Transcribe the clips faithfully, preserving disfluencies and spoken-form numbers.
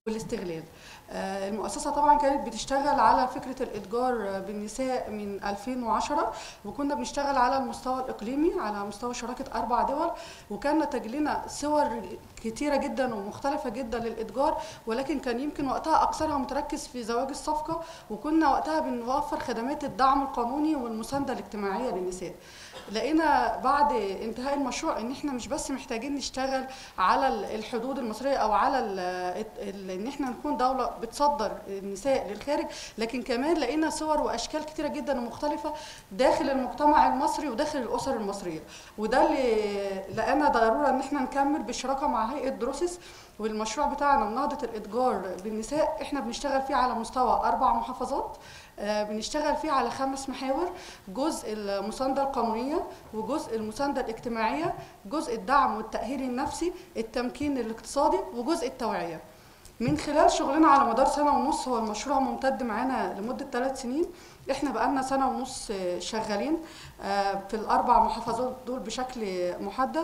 والاستغلال. المؤسسة طبعا كانت بتشتغل على فكرة الإتجار بالنساء من ألفين وعشرة، وكنا بنشتغل على المستوى الإقليمي على مستوى شراكة أربع دول، وكان نتج لنا صور كتيرة جدا ومختلفة جدا للإتجار، ولكن كان يمكن وقتها أكثرها متركز في زواج الصفقة، وكنا وقتها بنوفر خدمات الدعم القانوني والمساندة الاجتماعية للنساء. لقينا بعد انتهاء المشروع ان احنا مش بس محتاجين نشتغل على الحدود المصريه او على ال ال ان احنا نكون دوله بتصدر النساء للخارج، لكن كمان لقينا صور واشكال كتيره جدا ومختلفه داخل المجتمع المصري وداخل الاسر المصريه، وده اللي لقينا ضروره ان احنا نكمل بالشراكه مع هيئه دروسس. والمشروع بتاعنا مناهضه الاتجار بالنساء احنا بنشتغل فيه على مستوى اربع محافظات، بنشتغل فيه على خمس محاور: جزء المساندة القانونية، وجزء المساندة الاجتماعية، جزء الدعم والتأهيل النفسي، التمكين الاقتصادي، وجزء التوعية. من خلال شغلنا على مدار سنة ونص، هو المشروع ممتد معانا لمدة ثلاث سنين، احنا بقالنا سنة ونص شغالين في الأربع محافظات دول بشكل محدد.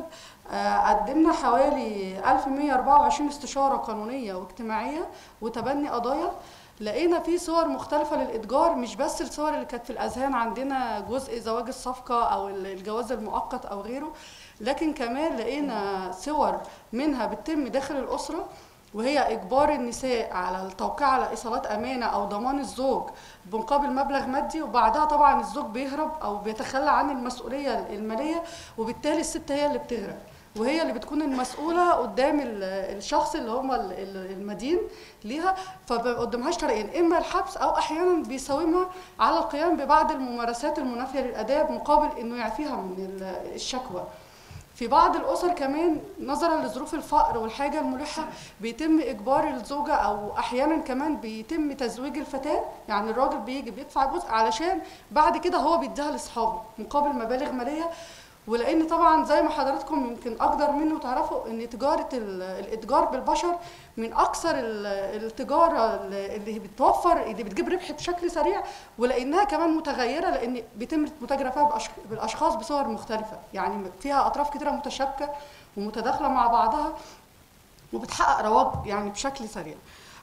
قدمنا حوالي ألف ومئة وأربعة وعشرين استشارة قانونية واجتماعية وتبني قضايا. لقينا في صور مختلفة للإتجار، مش بس الصور اللي كانت في الأذهان عندنا جزء زواج الصفقة أو الجواز المؤقت أو غيره، لكن كمان لقينا صور منها بتتم داخل الأسرة، وهي إجبار النساء على التوقيع على إيصالات أمانة أو ضمان الزوج بمقابل مبلغ مادي، وبعدها طبعا الزوج بيهرب أو بيتخلى عن المسؤولية المالية، وبالتالي الست هي اللي بتغرق، وهي اللي بتكون المسؤوله قدام الشخص اللي هم المدين ليها، فما قدامهاش طريقين: اما الحبس او احيانا بيساومها على القيام ببعض الممارسات المنافيه للاداب مقابل انه يعفيها من الشكوى. في بعض الاسر كمان نظرا لظروف الفقر والحاجه الملحه بيتم اجبار الزوجه، او احيانا كمان بيتم تزويج الفتاه، يعني الراجل بيجي بيدفع جزء علشان بعد كده هو بيديها لاصحابه مقابل مبالغ ماليه. ولان طبعا زي ما حضراتكم يمكن اقدر منه تعرفوا ان تجاره الاتجار بالبشر من اكثر التجاره اللي بتوفر اللي بتجيب ربح بشكل سريع، ولانها كمان متغيره لان بيتم المتاجره فيها بالاشخاص بصور مختلفه، يعني فيها اطراف كتيره متشابكه ومتداخله مع بعضها وبتحقق رواج يعني بشكل سريع.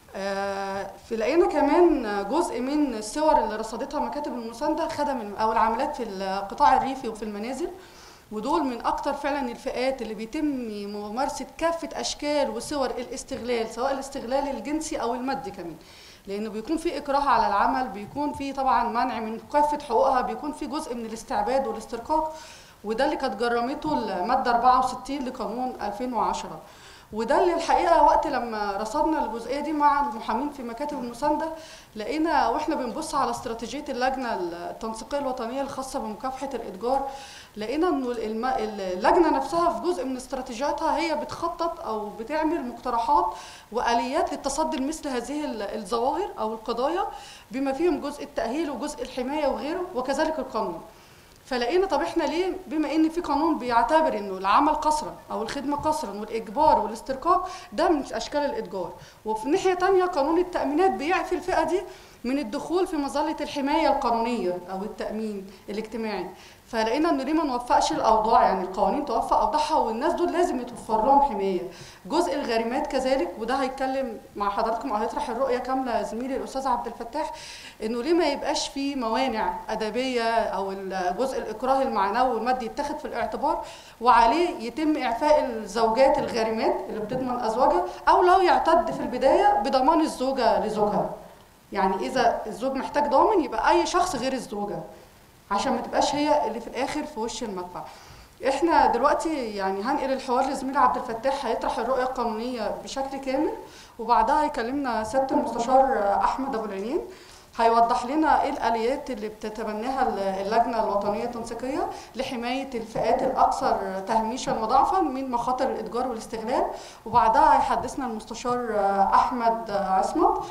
آه في لقينا كمان جزء من الصور اللي رصدتها مكاتب المسانده خدم او العاملات في القطاع الريفي وفي المنازل، ودول من اكتر فعلا الفئات اللي بيتم ممارسه كافه اشكال وصور الاستغلال، سواء الاستغلال الجنسي او المادي كمان، لانه بيكون في اكراه على العمل، بيكون في طبعا منع من كافه حقوقها، بيكون في جزء من الاستعباد والاسترقاق، وده اللي كانت جرمته الماده أربعة وستين لقانون ألفين وعشرة. وده اللي الحقيقه وقت لما رصدنا الجزئيه دي مع المحامين في مكاتب المسانده، لقينا واحنا بنبص على استراتيجيه اللجنه التنسيقيه الوطنيه الخاصه بمكافحه الاتجار، لقينا انه اللجنه نفسها في جزء من استراتيجياتها هي بتخطط او بتعمل مقترحات واليات للتصدي لمثل هذه الظواهر او القضايا، بما فيهم جزء التاهيل وجزء الحمايه وغيره، وكذلك القانون. فلقينا طب احنا ليه بما ان في قانون بيعتبر انه العمل قسرا او الخدمه قسرا والاجبار والاسترقاق ده من اشكال الاتجار، وفي ناحيه ثانيه قانون التامينات بيعفي الفئه دي من الدخول في مظله الحمايه القانونيه او التامين الاجتماعي. فلقينا انه ليه ما نوفقش الاوضاع، يعني القوانين توفق اوضاعها والناس دول لازم يتوفر لهم حمايه. جزء الغارمات كذلك، وده هيتكلم مع حضراتكم او هيطرح الرؤيه كامله زميلي الاستاذ عبد الفتاح، انه ليه ما يبقاش في موانع ادبيه او جزء الاكراه المعنوي والمادي يتاخد في الاعتبار، وعليه يتم اعفاء الزوجات الغارمات اللي بتضمن ازواجها، او لو يعتد في البدايه بضمان الزوجه لزوجها. يعني اذا الزوج محتاج ضامن يبقى اي شخص غير الزوجه، عشان ما تبقاش هي اللي في الاخر في وش المدفع. احنا دلوقتي يعني هنقل الحوار لزميل عبد الفتاح هيطرح الرؤيه القانونيه بشكل كامل، وبعدها هيكلمنا سياده المستشار احمد ابو العينين هيوضح لنا ايه الاليات اللي بتتبناها اللجنه الوطنيه التنسيقيه لحمايه الفئات الاكثر تهميشا وضعفا من مخاطر الاتجار والاستغلال، وبعدها هيحدثنا المستشار احمد عصمت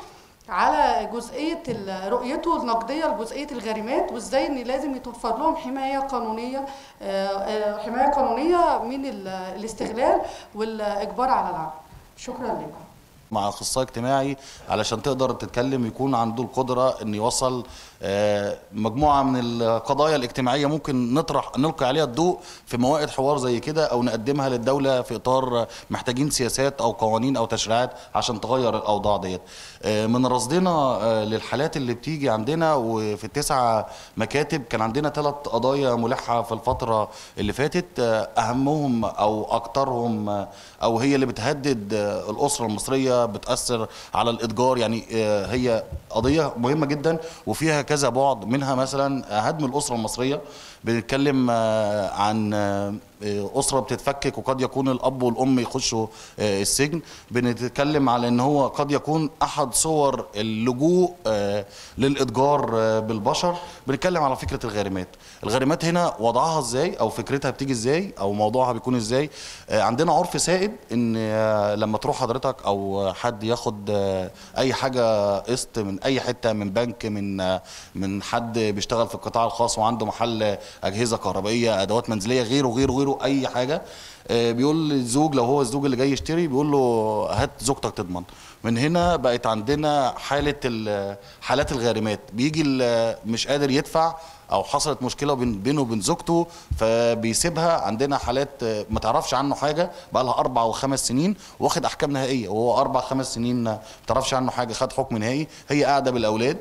على جزئيه رؤيته النقديه لجزئيه الغارمات، وازاي ان لازم يتوفر لهم حمايه قانونيه حمايه قانونيه من الاستغلال والاجبار على العمل. شكرا لكم. مع اخصائي اجتماعي علشان تقدر تتكلم، يكون عنده القدره ان يوصل مجموعه من القضايا الاجتماعيه ممكن نطرح نلقي عليها الضوء في موائد حوار زي كده، او نقدمها للدوله في اطار محتاجين سياسات او قوانين او تشريعات عشان تغير الاوضاع ديت. من رصدنا للحالات اللي بتيجي عندنا، وفي التسعه مكاتب كان عندنا ثلاث قضايا ملحه في الفتره اللي فاتت، اهمهم او اكثرهم او هي اللي بتهدد الاسره المصريه، بتاثر على الاتجار. يعني هي قضيه مهمه جدا وفيها كذا بعد، منها مثلا هدم الاسره المصريه. بنتكلم عن أسرة بتتفكك وقد يكون الأب والأم يخشوا السجن. بنتكلم على أن هو قد يكون أحد صور اللجوء للإتجار بالبشر. بنتكلم على فكرة الغارمات. الغارمات هنا وضعها إزاي أو فكرتها بتيجي إزاي أو موضوعها بيكون إزاي. عندنا عرف سائد أن لما تروح حضرتك أو حد ياخد أي حاجة قسط من أي حتة، من بنك، من من حد بيشتغل في القطاع الخاص وعنده محل أجهزة كهربائية، أدوات منزلية، غيره غيره غيره اي حاجه، بيقول للزوج لو هو الزوج اللي جاي يشتري بيقول له هات زوجتك تضمن. من هنا بقت عندنا حاله حالات الغارمات، بيجي مش قادر يدفع او حصلت مشكله بينه وبين زوجته فبيسيبها. عندنا حالات ما تعرفش عنه حاجه بقى لها اربع وخمس سنين واخد احكام نهائيه، وهو اربع خمس سنين ما تعرفش عنه حاجه، خد حكم نهائي. هي قاعده بالاولاد،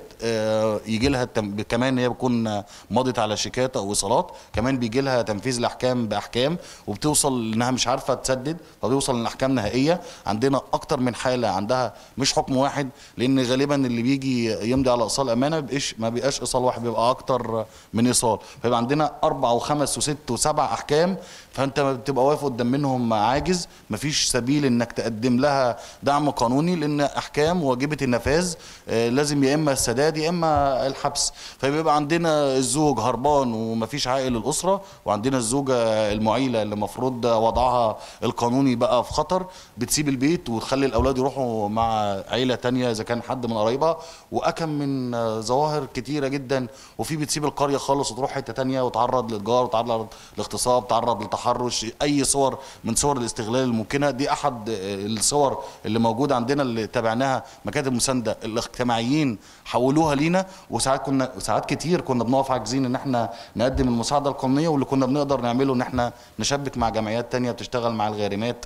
يجي لها كمان هي بتكون مضت على شيكات او وصالات، كمان بيجي لها تنفيذ الاحكام باحكام، وبتوصل انها مش عارفه تسدد فبيوصل للاحكام نهائيه. عندنا اكتر من حاله عندها مش حكم واحد، لان غالبا اللي بيجي يمضي على ايصال امانه ما بيبقاش ايصال واحد، بيبقى اكتر من ايصال، فيبقى عندنا اربع وخمس وست وسبع احكام. فانت بتبقى واقف قدام منهم عاجز، مفيش سبيل انك تقدم لها دعم قانوني، لان احكام واجبه النفاذ لازم يا اما السداد يا اما الحبس. فبيبقى عندنا الزوج هربان ومفيش عائل للاسره، وعندنا الزوجه المعيله اللي المفروض وضعها القانوني بقى في خطر، بتسيب البيت وتخلي الاولاد يروحوا مع عيله تانية اذا كان حد من قرايبها، واكم من ظواهر كتيره جدا. وفي بتسيب القريه خالص وتروح حته تانية وتعرض للاتجار وتعرض للاغتصاب، تعرض للتحرش، اي صور من صور الاستغلال الممكنه. دي احد الصور اللي موجوده عندنا اللي تابعناها مكاتب مسانده. الاجتماعيين حولوها لينا، وساعات كنا ساعات كتير كنا بنقف عاجزين ان احنا نقدم المساعده القانونيه، واللي كنا بنقدر نعمله ان احنا نشبك مع جمعيات تانية بتشتغل مع الغارمات.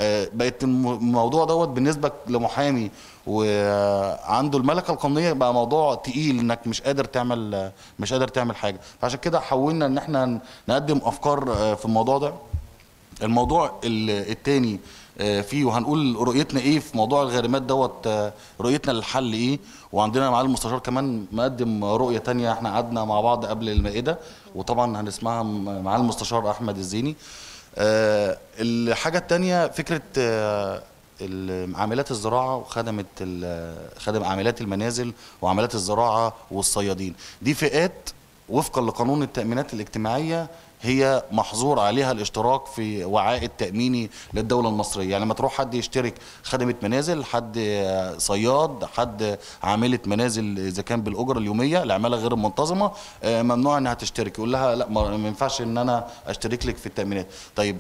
بقت الموضوع دوت بالنسبه لمحامي وعنده الملكه القانونيه بقى موضوع تقيل، انك مش قادر تعمل مش قادر تعمل حاجه. فعشان كده حاولنا ان احنا نقدم افكار في الموضوع ده. الموضوع الثاني فيه، وهنقول رؤيتنا ايه في موضوع الغارمات دوت، رؤيتنا للحل ايه. وعندنا معالي المستشار كمان مقدم رؤيه ثانيه، احنا قعدنا مع بعض قبل المائده وطبعا هنسمعها معالي المستشار احمد الزيني. أه الحاجة التانية فكرة أه عاملات الزراعة وخدمة خدم عاملات المنازل وعاملات الزراعة والصيادين. دي فئات وفقا لقانون التأمينات الاجتماعية هي محظور عليها الاشتراك في وعاء التأميني للدولة المصرية. يعني لما تروح حد يشترك خدمة منازل، حد صياد، حد عاملة منازل إذا كان بالأجرة اليومية العمالة غير المنتظمة، ممنوع إنها تشترك. يقول لها لا ما ينفعش إن أنا أشترك لك في التأمينات. طيب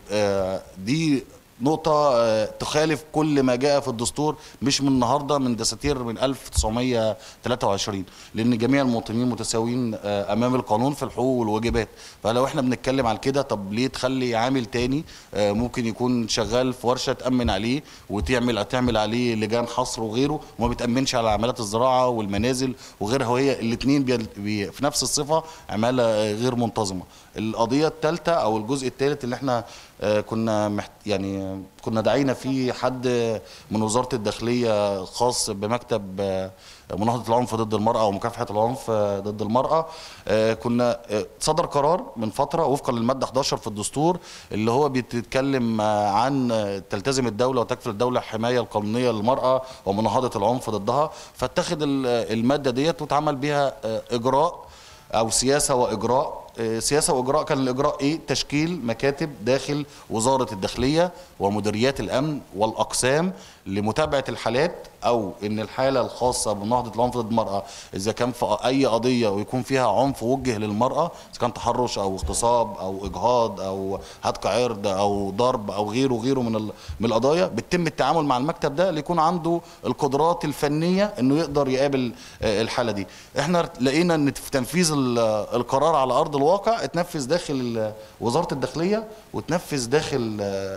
دي نقطة تخالف كل ما جاء في الدستور، مش من النهارده، من دساتير من ألف وتسعمائة وثلاثة وعشرين، لأن جميع المواطنين متساويين أمام القانون في الحقوق والواجبات. فلو احنا بنتكلم على كده، طب ليه تخلي عامل تاني ممكن يكون شغال في ورشة تأمن عليه وتعمل تعمل عليه لجان حصر وغيره، وما بتأمنش على عمالات الزراعة والمنازل وغيرها، وهي الاثنين في نفس الصفة عمالة غير منتظمة. القضية الثالثة أو الجزء الثالث اللي احنا كنا محت... يعني كنا دعينا فيه حد من وزارة الداخلية خاص بمكتب مناهضة العنف ضد المرأة ومكافحة العنف ضد المرأة. كنا صدر قرار من فترة وفقا للمادة أحد عشر في الدستور اللي هو بيتكلم عن تلتزم الدولة وتكفل الدولة الحماية القانونية للمرأة ومناهضة العنف ضدها، فاتخذ المادة ديت واتعمل بها إجراء أو سياسة وإجراء. سياسة وإجراء كان الإجراء إيه؟ تشكيل مكاتب داخل وزارة الداخلية ومديريات الأمن والأقسام لمتابعة الحالات او ان الحاله الخاصه بنهضه العنف ضد المراه اذا كان في اي قضيه ويكون فيها عنف وجه للمراه، اذا كان تحرش او اغتصاب او اجهاض او هتك عرض او ضرب او غيره وغيره من من القضايا، بيتم التعامل مع المكتب ده ليكون عنده القدرات الفنيه انه يقدر يقابل الحاله دي. احنا لقينا ان في تنفيذ القرار على ارض الواقع اتنفذ داخل وزاره الداخليه وتنفذ داخل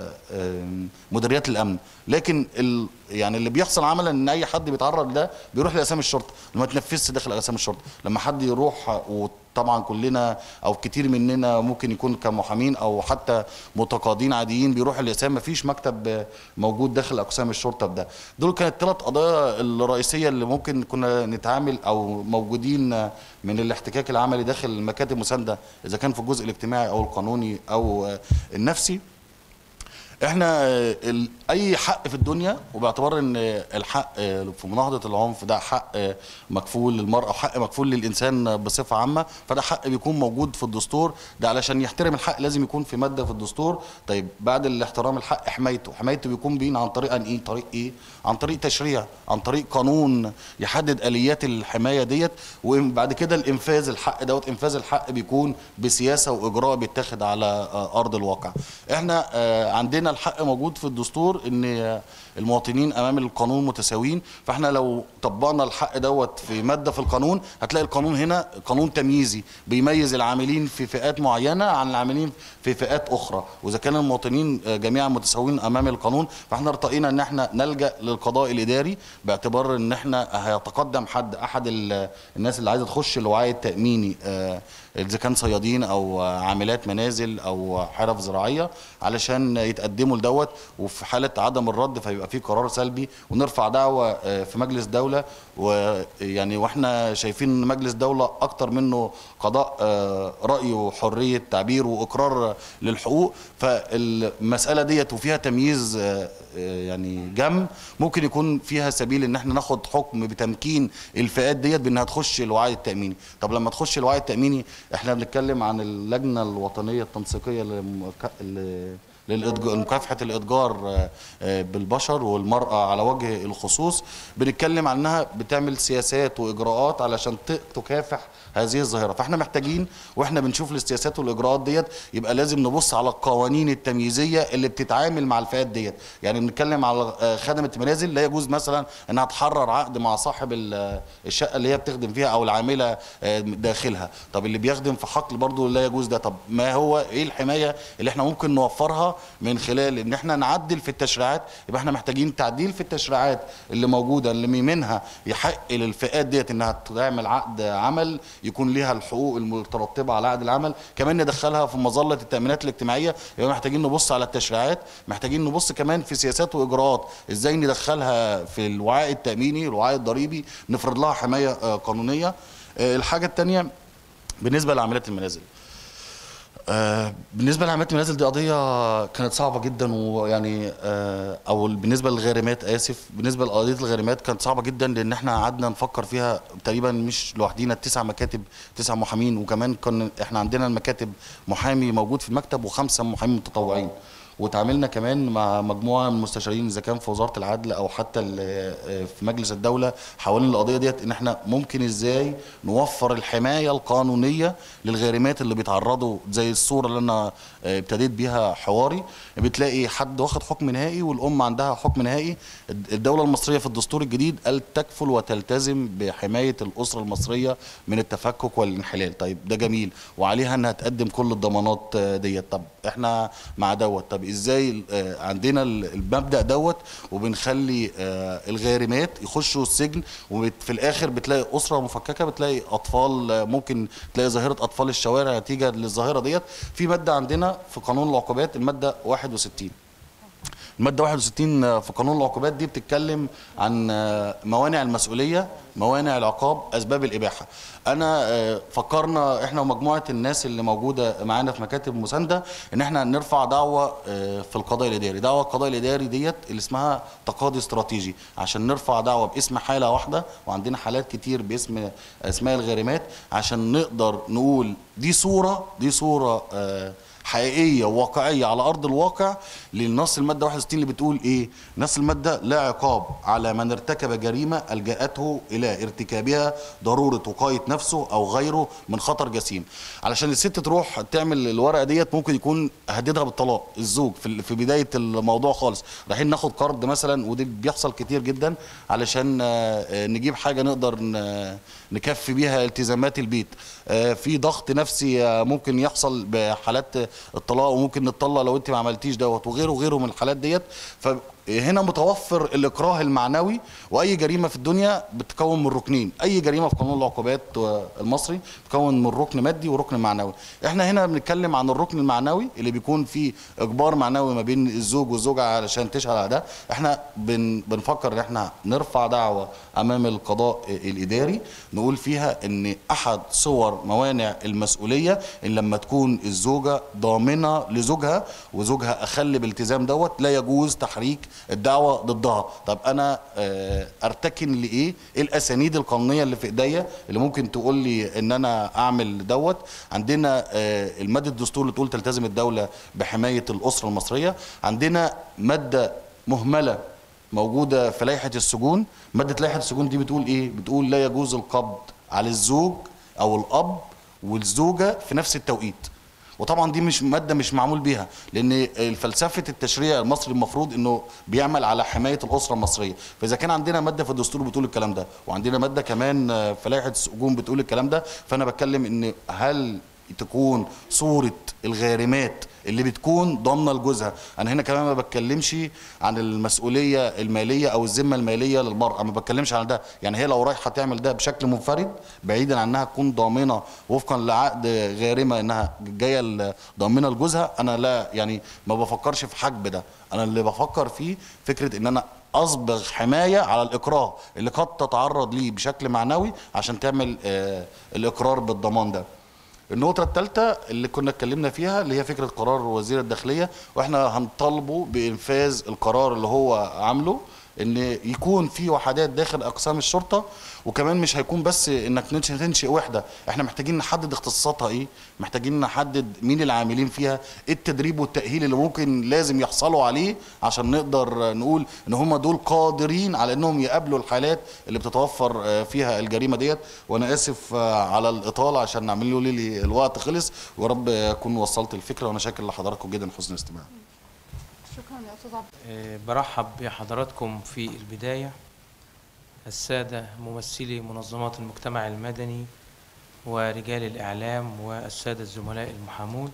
مديريات الامن، لكن ال يعني اللي بيحصل عملا ان اي حد بيتعرض ده بيروح لاقسام الشرطه، لما تنفذش داخل اقسام الشرطه. لما حد يروح، وطبعا كلنا او كتير مننا ممكن يكون كمحامين او حتى متقاضين عاديين بيروح الاقسام، مفيش مكتب موجود داخل اقسام الشرطه بده. دول كانت ثلاث قضايا الرئيسيه اللي ممكن كنا نتعامل او موجودين من الاحتكاك العملي داخل المكاتب مسانده، اذا كان في الجزء الاجتماعي او القانوني او النفسي. احنا اي حق في الدنيا، وباعتبار ان الحق في مناهضه العنف ده حق مكفول للمراه وحق مكفول للانسان بصفه عامه، فده حق بيكون موجود في الدستور. ده علشان يحترم الحق لازم يكون في ماده في الدستور. طيب بعد الاحترام الحق حمايته، حمايته بيكون بين عن طريق ايه؟ طريق ايه؟ عن طريق تشريع، عن طريق قانون يحدد اليات الحمايه ديت، وبعد كده الانفاذ الحق دوت، انفاذ الحق بيكون بسياسه واجراء بيتاخد على ارض الواقع. احنا عندنا الحق موجود في الدستور ان المواطنين امام القانون متساويين، فاحنا لو طبقنا الحق دوت في ماده في القانون هتلاقي القانون هنا قانون تمييزي بيميز العاملين في فئات معينه عن العاملين في فئات اخرى، واذا كان المواطنين جميعا متساويين امام القانون فاحنا ارتقينا ان احنا نلجا للقضاء الاداري، باعتبار ان احنا هيتقدم حد احد الناس اللي عايزه تخش الوعي التاميني، اذا كان صيادين او عاملات منازل او حرف زراعيه، علشان يتقدموا لدوت، وفي حاله عدم الرد فيبقى في قرار سلبي ونرفع دعوه في مجلس دوله. ويعني واحنا شايفين ان مجلس دوله اكتر منه قضاء راي وحريه تعبير واقرار للحقوق، فالمساله ديت وفيها تمييز يعني جم، ممكن يكون فيها سبيل ان احنا ناخد حكم بتمكين الفئات ديت بانها تخش الوعي التاميني. طب لما تخش الوعي التاميني احنا بنتكلم عن اللجنه الوطنيه التنسيقيه لمكافحه الاتجار بالبشر والمراه على وجه الخصوص، بنتكلم عنها بتعمل سياسات واجراءات علشان تكافح هذه الظاهره. فاحنا محتاجين واحنا بنشوف السياسات والاجراءات ديت يبقى لازم نبص على القوانين التمييزيه اللي بتتعامل مع الفئات ديت. يعني بنتكلم على خدمه منازل، لا يجوز مثلا انها تحرر عقد مع صاحب الشقه اللي هي بتخدم فيها او العامله داخلها. طب اللي بيخدم في حقل برضه لا يجوز ده. طب ما هو ايه الحمايه اللي احنا ممكن نوفرها من خلال ان احنا نعدل في التشريعات؟ يبقى احنا محتاجين تعديل في التشريعات اللي موجوده اللي منها يحق للفئات ديت انها تعمل عقد عمل يكون ليها الحقوق المترتبه على عقد العمل، كمان ندخلها في مظله التامينات الاجتماعيه. يبقى محتاجين نبص على التشريعات، محتاجين نبص كمان في سياسات واجراءات ازاي ندخلها في الوعاء التاميني الوعاء الضريبي، نفرض لها حمايه قانونيه. الحاجه الثانيه بالنسبه لعاملات المنازل، آه بالنسبه لعمليات المنازل دي قضيه كانت صعبه جدا، ويعني آه او بالنسبه للغارمات اسف بالنسبه لقضيه الغارمات كانت صعبه جدا، لان احنا قعدنا نفكر فيها تقريبا مش لوحدينا، تسع مكاتب تسع محامين، وكمان كان احنا عندنا المكاتب محامي موجود في المكتب وخمسه محامين متطوعين، وتعاملنا كمان مع مجموعه من المستشارين اذا كان في وزاره العدل او حتى في مجلس الدوله حوالين القضيه ديت، ان احنا ممكن ازاي نوفر الحمايه القانونيه للغارمات اللي بيتعرضوا، زي الصوره اللي انا ابتديت بيها حواري. بتلاقي حد واخد حكم نهائي والام عندها حكم نهائي، الدوله المصريه في الدستور الجديد قال تكفل وتلتزم بحمايه الاسره المصريه من التفكك والانحلال. طيب ده جميل، وعليها انها تقدم كل الضمانات ديت. طب احنا مع دوت، طب ازاي عندنا المبدا دوت وبنخلي الغارمات يخشوا السجن، وفي الاخر بتلاقي اسره مفككه، بتلاقي اطفال، ممكن تلاقي ظاهره اطفال الشوارع نتيجه للظاهره ديت. في ماده عندنا في قانون العقوبات الماده واحد وستين، الماده واحد وستين في قانون العقوبات دي بتتكلم عن موانع المسؤوليه، موانع العقاب، اسباب الاباحه. انا فكرنا احنا ومجموعه الناس اللي موجوده معانا في مكاتب مسانده ان احنا نرفع دعوه في القضاء الاداري. دعوه القضاء الاداري ديت اللي اسمها تقاضي استراتيجي، عشان نرفع دعوه باسم حاله واحده، وعندنا حالات كتير باسم اسماء الغارمات، عشان نقدر نقول دي صوره دي صوره حقيقيه وواقعيه على ارض الواقع لنص الماده واحد وستين اللي بتقول ايه؟ نص الماده: لا عقاب على من ارتكب جريمه الجاته الى ارتكابها ضروره وقايه نفسه او غيره من خطر جسيم. علشان الست تروح تعمل الورقه ديت ممكن يكون هددها بالطلاق، الزوج في في بدايه الموضوع خالص، رايحين ناخد قرض مثلا، ودي بيحصل كتير جدا علشان نجيب حاجه نقدر نكفي بيها التزامات البيت. في ضغط نفسي ممكن يحصل بحالات الطلاق، وممكن نتطلق لو انت ما عملتيش دوت، وغيره وغيره من الحالات ديت. فهنا متوفر الاكراه المعنوي، واي جريمه في الدنيا بتتكون من ركنين. اي جريمه في قانون العقوبات المصري بتتكون من ركن مادي وركن معنوي. احنا هنا بنتكلم عن الركن المعنوي اللي بيكون فيه اجبار معنوي ما بين الزوج والزوجه علشان تشهد على ده. احنا بن بنفكر ان احنا نرفع دعوه امام القضاء الاداري نقول فيها ان احد صور موانع المسؤوليه ان لما تكون الزوجه ضامنه لزوجها وزوجها اخل بالالتزام دوت لا يجوز تحريك الدعوه ضدها. طب انا ارتكن لايه؟ ايه الاسانيد القانونيه اللي في ايديا اللي ممكن تقول لي ان انا اعمل دوت؟ عندنا الماده الدستور اللي تقول تلتزم الدوله بحمايه الاسره المصريه. عندنا ماده مهمله موجوده في لائحه السجون. ماده لائحه السجون دي بتقول ايه؟ بتقول لا يجوز القبض على الزوج او الاب والزوجه في نفس التوقيت. وطبعا دي مش ماده مش معمول بيها، لان فلسفه التشريع المصري المفروض انه بيعمل على حمايه الاسره المصريه. فاذا كان عندنا ماده في الدستور بتقول الكلام ده، وعندنا ماده كمان في لائحه السجون بتقول الكلام ده، فانا بتكلم ان هل تكون صوره الغارمات اللي بتكون ضامنه لجوزها. انا هنا كمان ما بتكلمش عن المسؤوليه الماليه او الذمه الماليه للمراه، ما بتكلمش عن ده. يعني هي لو رايحه تعمل ده بشكل منفرد بعيدا عن انها تكون ضامنه وفقا لعقد غارمه انها جايه ضامنه لجوزها، انا لا يعني ما بفكرش في حجب ده. انا اللي بفكر فيه فكره ان انا اصبغ حمايه على الاكراه اللي قد تتعرض ليه بشكل معنوي عشان تعمل آه الاقرار بالضمان ده. النقطة الثالثة اللي كنا اتكلمنا فيها اللي هي فكرة قرار وزير الداخلية، واحنا هنطالبه بإنفاذ القرار اللي هو عامله ان يكون في وحدات داخل اقسام الشرطه. وكمان مش هيكون بس انك تنشئ وحده، احنا محتاجين نحدد اختصاصاتها ايه، محتاجين نحدد مين العاملين فيها، ايه التدريب والتاهيل اللي ممكن لازم يحصلوا عليه عشان نقدر نقول ان هم دول قادرين على انهم يقابلوا الحالات اللي بتتوفر فيها الجريمه ديت. وانا اسف على الاطاله عشان نعمل له لي الوقت خلص، ورب اكون وصلت الفكره، وانا شاكر لحضراتكم جدا حسن الاستماع. شكرا يا استاذ عبد. أه برحب بحضراتكم في البدايه الساده ممثلي منظمات المجتمع المدني ورجال الاعلام والساده الزملاء المحامون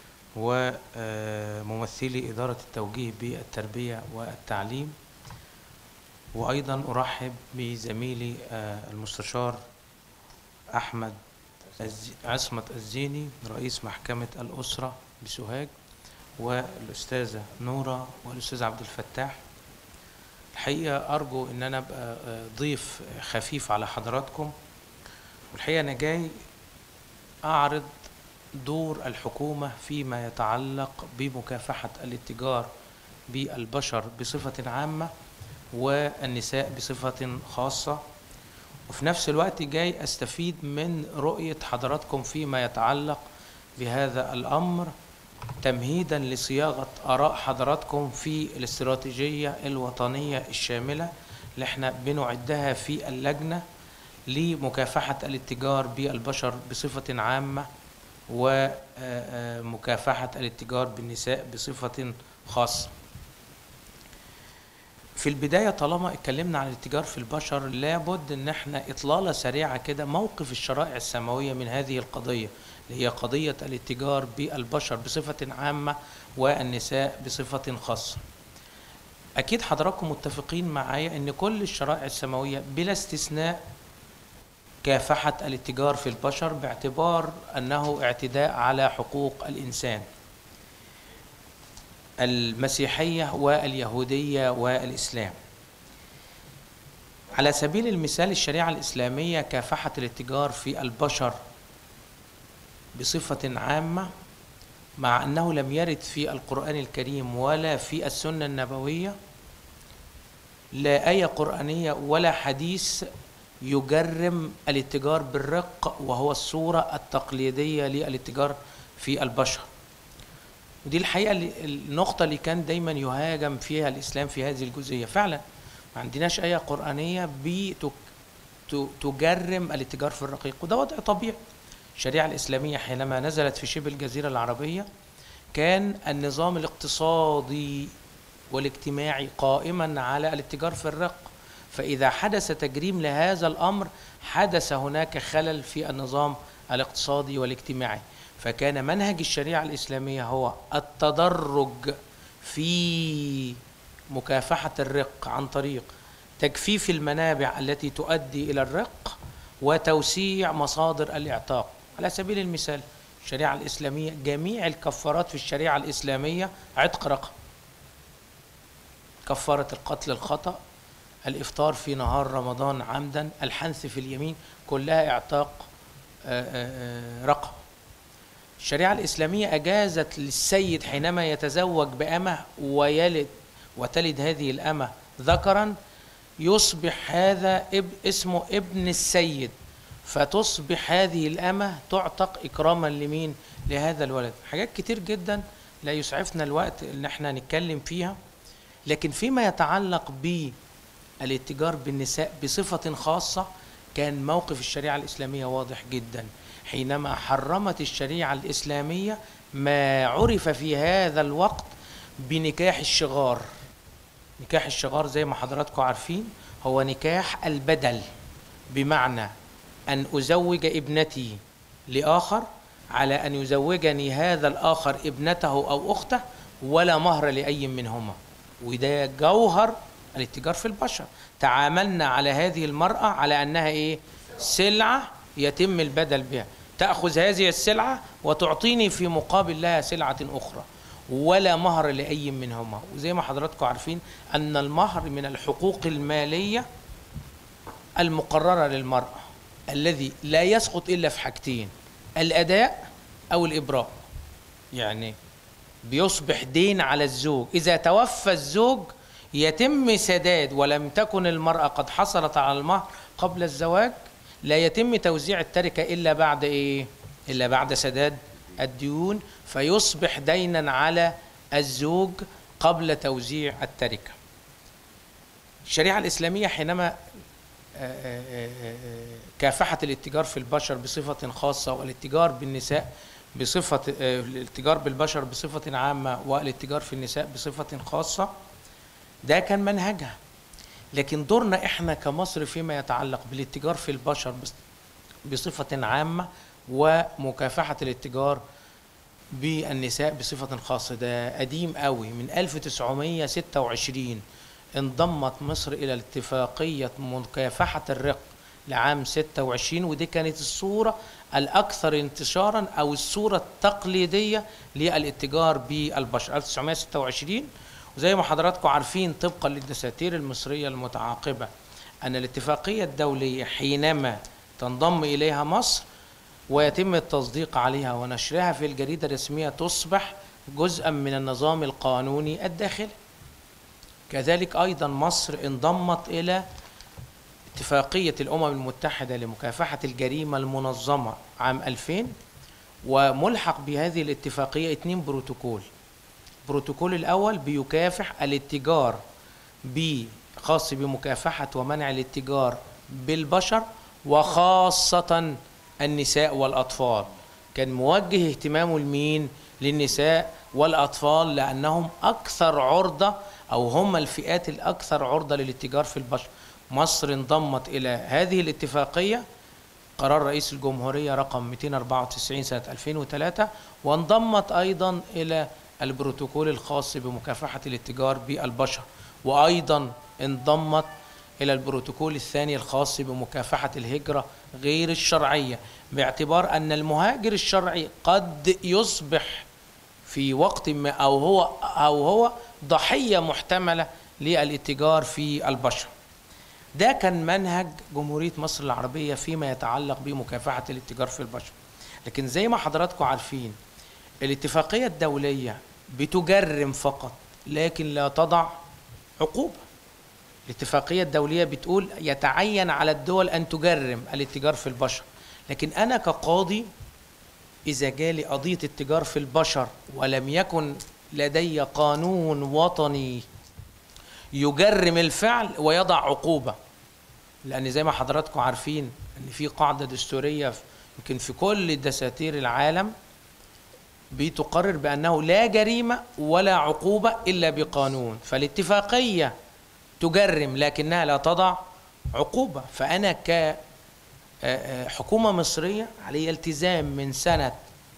وممثلي اداره التوجيه بالتربيه والتعليم، وايضا ارحب بزميلي المستشار احمد عصمت الزيني رئيس محكمه الاسره بسوهاج، والأستاذة نورة والأستاذ عبد الفتاح. الحقيقة أرجو أن أنا أبقى ضيف خفيف على حضراتكم، والحقيقة أنا جاي أعرض دور الحكومة فيما يتعلق بمكافحة الاتجار بالبشر بصفة عامة والنساء بصفة خاصة، وفي نفس الوقت جاي أستفيد من رؤية حضراتكم فيما يتعلق بهذا الأمر تمهيدا لصياغة آراء حضراتكم في الاستراتيجية الوطنية الشاملة اللي احنا بنعدها في اللجنة لمكافحة الاتجار بالبشر بصفة عامة ومكافحة الاتجار بالنساء بصفة خاصة. في البداية طالما اتكلمنا عن الاتجار في البشر لابد ان احنا اطلالة سريعة كده موقف الشرائع السماوية من هذه القضية اللي هي قضية الاتجار بالبشر بصفة عامة والنساء بصفة خاصة. أكيد حضراتكم متفقين معايا أن كل الشرائع السماوية بلا استثناء كافحت الاتجار في البشر باعتبار أنه اعتداء على حقوق الإنسان. المسيحية واليهودية والإسلام. على سبيل المثال الشريعة الإسلامية كافحت الاتجار في البشر بصفة عامة، مع أنه لم يرد في القرآن الكريم ولا في السنة النبوية لا آية قرآنية ولا حديث يجرم الاتجار بالرق، وهو الصورة التقليدية للاتجار في البشر. ودي الحقيقة اللي النقطة اللي كان دايما يهاجم فيها الإسلام في هذه الجزئية. فعلا ما عندناش آية قرآنية بتجرم الاتجار في الرقيق، وده وضع طبيعي. الشريعة الإسلامية حينما نزلت في شبه الجزيرة العربية كان النظام الاقتصادي والاجتماعي قائما على الاتجار في الرق، فإذا حدث تجريم لهذا الأمر حدث هناك خلل في النظام الاقتصادي والاجتماعي. فكان منهج الشريعة الإسلامية هو التدرج في مكافحة الرق عن طريق تجفيف المنابع التي تؤدي إلى الرق وتوسيع مصادر الإعتاق. على سبيل المثال الشريعة الإسلامية جميع الكفارات في الشريعة الإسلامية عتق رقبة، كفارة القتل الخطأ، الإفطار في نهار رمضان عمدا، الحنث في اليمين، كلها إعتاق رقبة. الشريعة الإسلامية أجازت للسيد حينما يتزوج بأمة ويلد وتلد هذه الأمة ذكرا يصبح هذا اب اسمه ابن السيد، فتصبح هذه الأمة تعتق إكراما لمين؟ لهذا الولد. حاجات كتير جدا لا يسعفنا الوقت ان احنا نتكلم فيها، لكن فيما يتعلق بالاتجار بالنساء بصفة خاصة كان موقف الشريعة الإسلامية واضح جدا حينما حرمت الشريعة الإسلامية ما عرف في هذا الوقت بنكاح الشغار. نكاح الشغار زي ما حضراتكم عارفين هو نكاح البدل، بمعنى أن أزوج ابنتي لآخر على أن يزوجني هذا الآخر ابنته أو أخته ولا مهر لأي منهما. وده جوهر الاتجار في البشر. تعاملنا على هذه المرأة على أنها إيه؟ سلعة يتم البدل بها، تأخذ هذه السلعة وتعطيني في مقابل لها سلعة أخرى ولا مهر لأي منهما. وزي ما حضراتكم عارفين أن المهر من الحقوق المالية المقررة للمرأة الذي لا يسقط إلا في حاجتين: الأداء أو الإبراء. يعني بيصبح دين على الزوج، إذا توفى الزوج يتم سداد، ولم تكن المرأة قد حصلت على المهر قبل الزواج لا يتم توزيع التركة إلا بعد إيه؟ إلا بعد سداد الديون، فيصبح دينا على الزوج قبل توزيع التركة. الشريعة الإسلامية حينما كافحت الاتجار في البشر بصفة خاصة والاتجار بالنساء بصفة الاتجار بالبشر بصفة عامة والاتجار في النساء بصفة خاصة، ده كان منهجها. لكن دورنا احنا كمصر فيما يتعلق بالاتجار في البشر بصفة عامة ومكافحة الاتجار بالنساء بصفة خاصة ده قديم قوي. من ألف وتسعمائة وستة وعشرين انضمت مصر إلى اتفاقية مكافحة الرق لعام ستة وعشرين، ودي كانت الصورة الأكثر انتشارا أو الصورة التقليدية للاتجار بالبشر ألف وتسعمائة وستة وعشرين. وزي ما حضراتكم عارفين طبقا للدساتير المصرية المتعاقبة أن الاتفاقية الدولية حينما تنضم إليها مصر ويتم التصديق عليها ونشرها في الجريدة الرسمية تصبح جزءا من النظام القانوني الداخلي. كذلك أيضا مصر انضمت إلى اتفاقية الأمم المتحدة لمكافحة الجريمة المنظمة عام ألفين، وملحق بهذه الاتفاقية اثنين بروتوكول. البروتوكول الأول بيكافح الاتجار خاص بمكافحة ومنع الاتجار بالبشر وخاصة النساء والأطفال، كان موجه اهتمامه لمين؟ للنساء والأطفال، لأنهم أكثر عرضة أو هم الفئات الأكثر عرضة للاتجار في البشر. مصر انضمت إلى هذه الاتفاقية قرار رئيس الجمهورية رقم مئتين وأربعة وتسعين سنة ألفين وثلاثة، وانضمت أيضا إلى البروتوكول الخاص بمكافحة الاتجار بالبشر، وأيضا انضمت إلى البروتوكول الثاني الخاص بمكافحة الهجرة غير الشرعية، باعتبار أن المهاجر الشرعي قد يصبح في وقت ما أو هو أو هو ضحية محتملة للاتجار في البشر. ده كان منهج جمهورية مصر العربية فيما يتعلق بمكافحة الاتجار في البشر. لكن زي ما حضراتكم عارفين الاتفاقية الدولية بتجرم فقط لكن لا تضع عقوبة. الاتفاقية الدولية بتقول يتعين على الدول أن تجرم الاتجار في البشر، لكن أنا كقاضي إذا جالي قضية التجار في البشر ولم يكن لدي قانون وطني يجرم الفعل ويضع عقوبة، لأن زي ما حضراتكم عارفين أن في قاعدة دستورية يمكن في كل دساتير العالم بتقرر بأنه لا جريمة ولا عقوبة إلا بقانون، فالاتفاقية تجرم لكنها لا تضع عقوبة. فأنا كحكومة مصرية علي التزام من سنة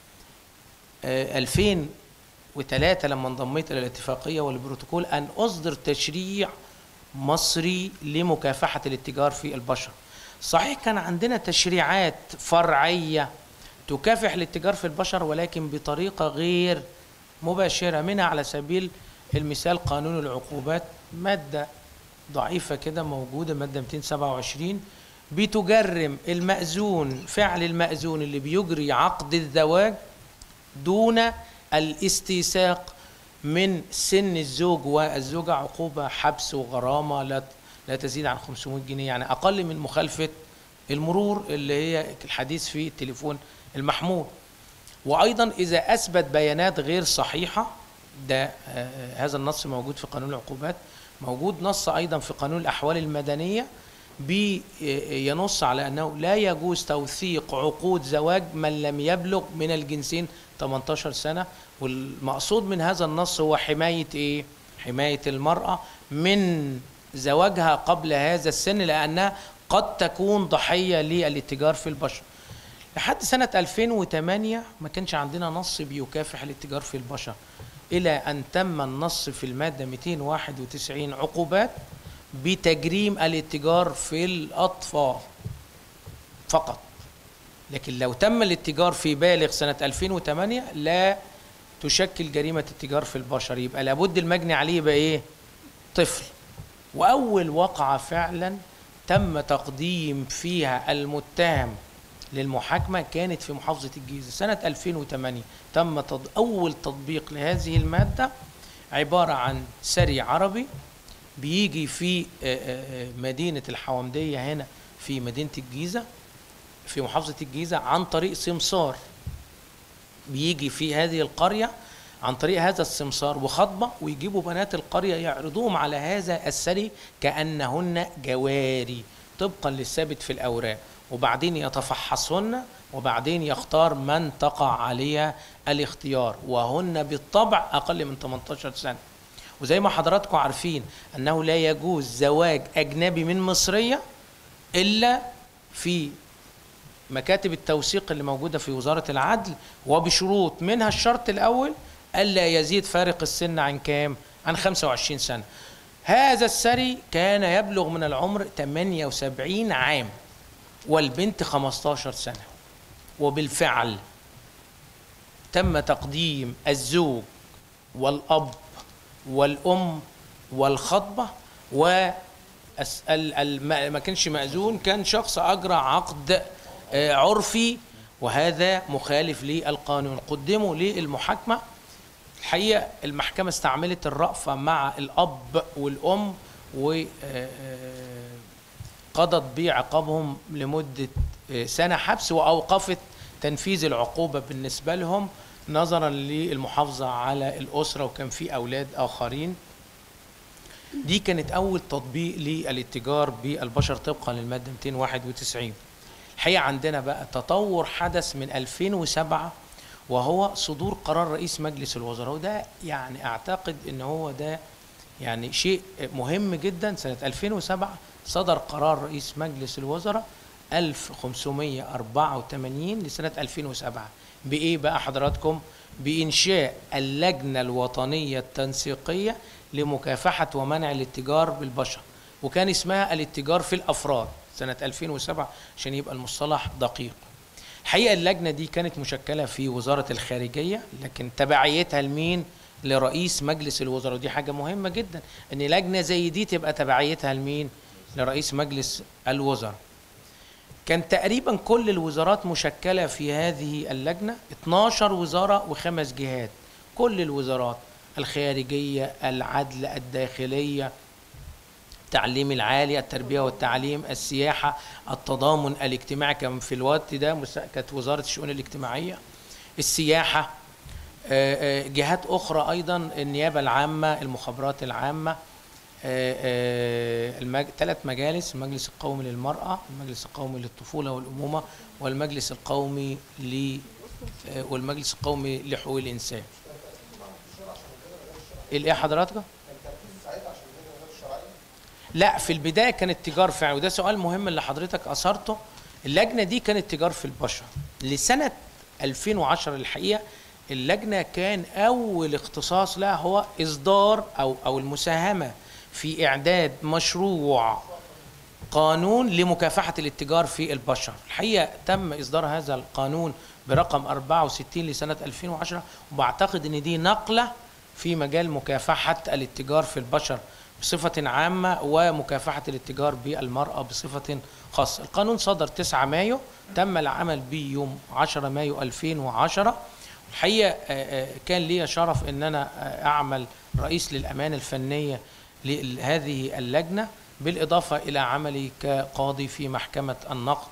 ألفين وثلاثة لما انضميت إلى الاتفاقية والبروتوكول أن أصدر تشريع مصري لمكافحة الاتجار في البشر. صحيح كان عندنا تشريعات فرعية تكافح الاتجار في البشر ولكن بطريقة غير مباشرة، منها على سبيل المثال قانون العقوبات، مادة ضعيفة كده موجودة، مادة مئتين وسبعة وعشرين، بتجرم المأذون، فعل المأذون اللي بيجري عقد الزواج دون الاستيثاق من سن الزوج والزوجة عقوبة حبس وغرامة لا لا تزيد عن خمسمائة جنيه، يعني أقل من مخالفة المرور اللي هي الحديث في التليفون المحمول. وأيضا إذا أثبت بيانات غير صحيحة، ده آه هذا النص موجود في قانون العقوبات، موجود نص أيضا في قانون الأحوال المدنية بينص على أنه لا يجوز توثيق عقود زواج من لم يبلغ من الجنسين ثمانية عشر سنة. والمقصود من هذا النص هو حماية إيه؟ حماية المرأة من زواجها قبل هذا السن، لأنها قد تكون ضحية للاتجار في البشر. لحد سنة ألفين وثمانية ما كانش عندنا نص بيكافح الاتجار في البشر، إلى أن تم النص في المادة مئتين وواحد وتسعين عقوبات بتجريم الاتجار في الأطفال فقط. لكن لو تم الاتجار في بالغ سنة ألفين وثمانية لا تشكل جريمة الاتجار في البشر، يبقى لابد المجني عليه يبقى إيه؟ طفل. وأول وقعة فعلا تم تقديم فيها المتهم للمحاكمة كانت في محافظة الجيزة سنة ألفين وثمانية. تم تض... أول تطبيق لهذه المادة، عبارة عن سري عربي بيجي في مدينة الحومدية هنا في مدينة الجيزة في محافظة الجيزة عن طريق سمسار، بيجي في هذه القرية عن طريق هذا السمسار وخطبة، ويجيبوا بنات القرية يعرضوهم على هذا السري كأنهن جواري طبقا للثابت في الأوراق، وبعدين يتفحصهن وبعدين يختار من تقع عليها الاختيار، وهن بالطبع أقل من ثمانية عشر سنة. وزي ما حضراتكم عارفين أنه لا يجوز زواج أجنبي من مصرية إلا في مكاتب التوثيق اللي موجودة في وزارة العدل، وبشروط، منها الشرط الأول ألا يزيد فارق السن عن كام؟ عن خمسة وعشرين سنة. هذا السري كان يبلغ من العمر ثمانية وسبعين عام والبنت خمسة عشر سنة، وبالفعل تم تقديم الزوج والأب والأم والخطبة، و ما كانش مأذون، كان شخص أجرى عقد عرفي، وهذا مخالف للقانون. قدموا للمحاكمة، الحقيقة المحكمة استعملت الرأفة مع الأب والأم وقضت بعقابهم لمدة سنة حبس، وأوقفت تنفيذ العقوبة بالنسبة لهم نظرا للمحافظة على الأسرة، وكان في أولاد آخرين. دي كانت أول تطبيق للاتجار بالبشر طبقا للمادة مئتين وواحد وتسعين. الحقيقة عندنا بقى تطور حدث من ألفين وسبعة، وهو صدور قرار رئيس مجلس الوزراء، وده يعني أعتقد أن هو ده يعني شيء مهم جدا. سنة ألفين وسبعة صدر قرار رئيس مجلس الوزراء ألف وخمسمائة وأربعة وثمانين لسنة ألفين وسبعة، بإيه بقى حضراتكم؟ بإنشاء اللجنة الوطنية التنسيقية لمكافحة ومنع الاتجار بالبشر، وكان اسمها الاتجار في الأفراد سنة ألفين وسبعة عشان يبقى المصطلح دقيق. الحقيقة اللجنة دي كانت مشكلة في وزارة الخارجية، لكن تبعيتها لمين؟ لرئيس مجلس الوزراء. ودي حاجة مهمة جدا ان لجنة زي دي تبقى تبعيتها لمين؟ لرئيس مجلس الوزراء. كان تقريبا كل الوزارات مشكلة في هذه اللجنة، اثناشر وزارة وخمس جهات، كل الوزارات: الخارجية، العدل، الداخلية، التعليم العالي، التربية والتعليم، السياحة، التضامن الاجتماعي. كان في الوقت ده كانت وزارة الشؤون الاجتماعية. السياحة، جهات أخرى أيضا، النيابة العامة، المخابرات العامة، المج... ثلاث مجالس: المجلس القومي للمرأة، المجلس القومي للطفولة والأمومة، والمجلس القومي ل... والمجلس القومي لحقوق الإنسان. الايه حضراتك؟ لا، في البداية كانت تجار فعلا، وده سؤال مهم اللي حضرتك أثرته. اللجنة دي كانت تجار في البشر. لسنة ألفين وعشرة الحقيقة اللجنة كان أول اختصاص لها هو إصدار أو أو المساهمة في إعداد مشروع قانون لمكافحة الاتجار في البشر. الحقيقة تم إصدار هذا القانون برقم أربعة وستين لسنة ألفين وعشرة، وبعتقد أن دي نقلة في مجال مكافحة الاتجار في البشر بصفة عامة ومكافحة الاتجار بالمرأة بصفة خاصة. القانون صدر تسعة مايو، تم العمل به يوم عشرة مايو ألفين وعشرة. الحقيقة كان لي شرف أن أنا أعمل رئيس للأمانة الفنية لهذه اللجنة، بالإضافة إلى عملي كقاضي في محكمة النقد.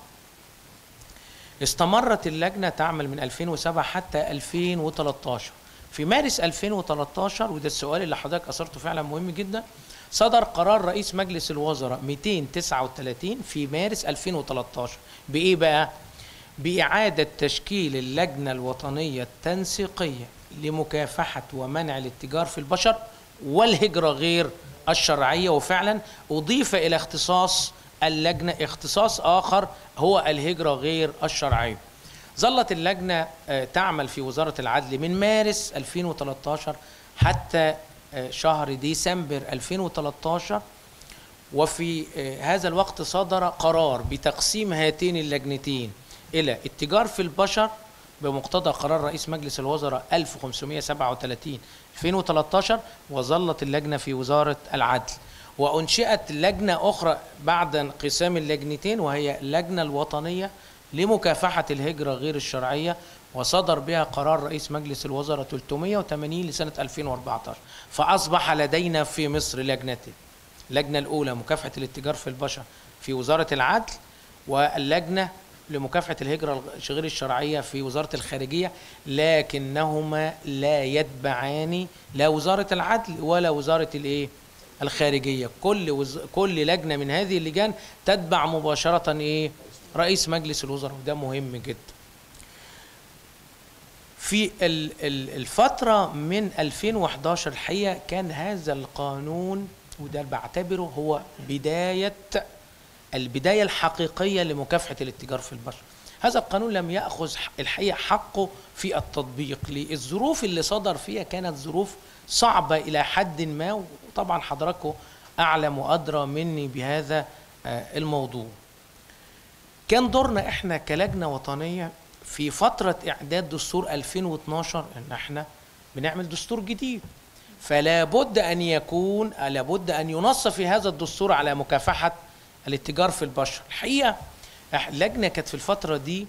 استمرت اللجنة تعمل من ألفين وسبعة حتى ألفين وثلاثة عشر. في مارس ألفين وثلاثة عشر، وده السؤال اللي حضرتك أثرته فعلا مهم جدا، صدر قرار رئيس مجلس الوزراء مئتين وتسعة وثلاثين في مارس ألفين وثلاثة عشر بإيه بقى؟ بإعادة تشكيل اللجنة الوطنية التنسيقية لمكافحة ومنع الاتجار في البشر والهجرة غير الشرعية. وفعلا أضيف إلى اختصاص اللجنة اختصاص آخر هو الهجرة غير الشرعية. ظلت اللجنة تعمل في وزارة العدل من مارس ألفين وثلاثة عشر حتى شهر ديسمبر ألفين وثلاثة عشر، وفي هذا الوقت صدر قرار بتقسيم هاتين اللجنتين إلى التجار في البشر بمقتضى قرار رئيس مجلس الوزراء ألف وخمسمائة وسبعة وثلاثين ألفين وثلاثة عشر، وظلت اللجنة في وزارة العدل. وأنشئت لجنة أخرى بعد انقسام اللجنتين، وهي اللجنة الوطنية لمكافحة الهجرة غير الشرعية، وصدر بها قرار رئيس مجلس الوزراء ثلاثمائة وثمانين لسنة ألفين وأربعة عشر. فأصبح لدينا في مصر لجنتين: اللجنة الأولى مكافحة الاتجار في البشر في وزارة العدل، واللجنة لمكافحة الهجرة غير الشرعية في وزارة الخارجية، لكنهما لا يتبعان لا وزارة العدل ولا وزارة الايه الخارجية. كل وز... كل لجنة من هذه اللجان تتبع مباشرة ايه رئيس مجلس الوزراء، وده مهم جدا. في الفترة من ألفين وأحد عشر الحقيقة كان هذا القانون، وده بعتبره هو بداية البداية الحقيقية لمكافحة الاتجار في البشر. هذا القانون لم يأخذ الحقيقة حقه في التطبيق، للظروف اللي صدر فيها كانت ظروف صعبة إلى حد ما، وطبعا حضراتكم أعلم وأدرى مني بهذا الموضوع. كان دورنا إحنا كلجنة وطنية في فترة إعداد دستور ألفين واثناشر إن إحنا بنعمل دستور جديد، فلا بد أن يكون لابد أن ينص في هذا الدستور على مكافحة الاتجار في البشر. الحقيقة اللجنة كانت في الفترة دي